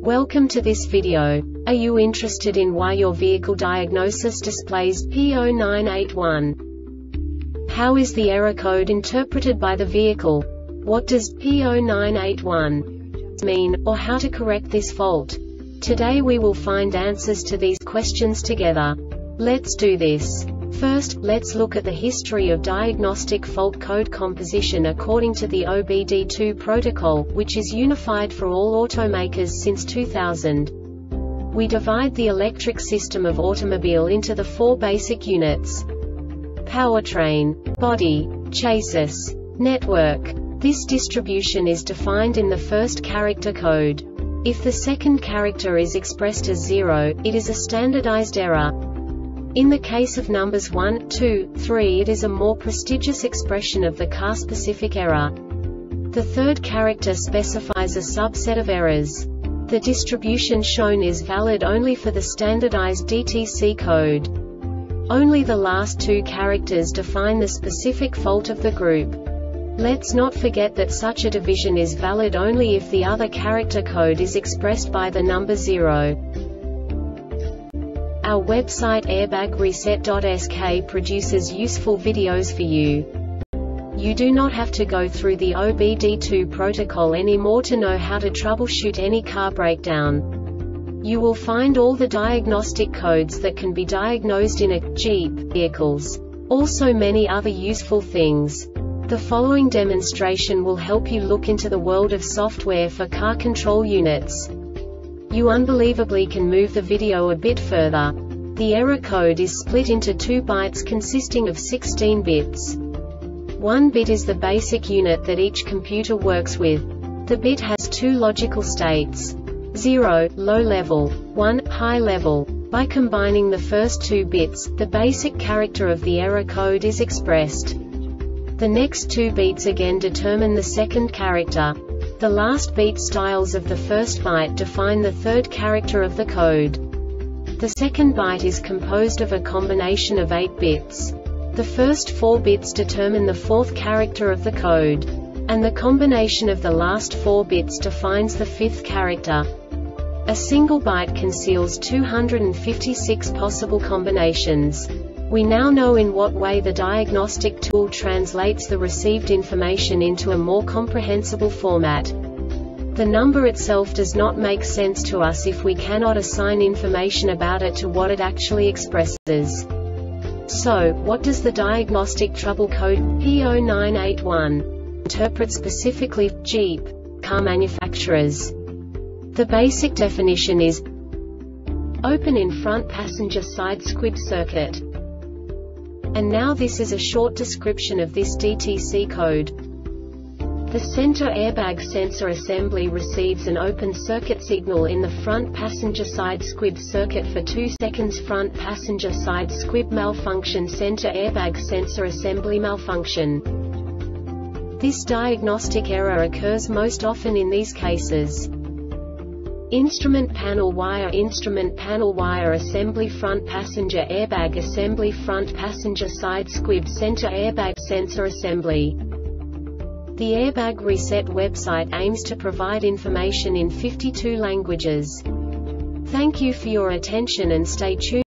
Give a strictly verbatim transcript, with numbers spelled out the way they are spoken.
Welcome to this video. Are you interested in why your vehicle diagnosis displays P zero nine eight one? How is the error code interpreted by the vehicle? What does P zero nine eight one mean, or how to correct this fault? Today we will find answers to these questions together. Let's do this. First, let's look at the history of diagnostic fault code composition according to the O B D two protocol, which is unified for all automakers since two thousand. We divide the electric system of automobile into the four basic units: powertrain, body, chassis, network. This distribution is defined in the first character code. If the second character is expressed as zero, it is a standardized error. In the case of numbers one, two, three, it is a more prestigious expression of the car-specific error. The third character specifies a subset of errors. The distribution shown is valid only for the standardized D T C code. Only the last two characters define the specific fault of the group. Let's not forget that such a division is valid only if the other character code is expressed by the number zero. Our website airbag reset dot S K produces useful videos for you. You do not have to go through the O B D two protocol anymore to know how to troubleshoot any car breakdown. You will find all the diagnostic codes that can be diagnosed in a Jeep vehicles. Also many other useful things. The following demonstration will help you look into the world of software for car control units. You unbelievably can move the video a bit further. The error code is split into two bytes consisting of sixteen bits. One bit is the basic unit that each computer works with. The bit has two logical states: zero, low level, one, high level. By combining the first two bits, the basic character of the error code is expressed. The next two beats again determine the second character. The last beat styles of the first byte define the third character of the code. The second byte is composed of a combination of eight bits. The first four bits determine the fourth character of the code. And the combination of the last four bits defines the fifth character. A single byte conceals two hundred fifty-six possible combinations. We now know in what way the diagnostic tool translates the received information into a more comprehensible format. The number itself does not make sense to us if we cannot assign information about it to what it actually expresses. So, what does the diagnostic trouble code P zero nine eight one interpret specifically for Jeep car manufacturers? The basic definition is: open in front passenger side squib circuit. And now this is a short description of this D T C code. The center airbag sensor assembly receives an open circuit signal in the front passenger side squib circuit for two seconds. Front passenger side squib malfunction, center airbag sensor assembly malfunction. This diagnostic error occurs most often in these cases: instrument panel wire, instrument panel wire assembly, front passenger airbag assembly, front passenger side squib center airbag sensor assembly. The Airbag Reset website aims to provide information in fifty-two languages. Thank you for your attention and stay tuned.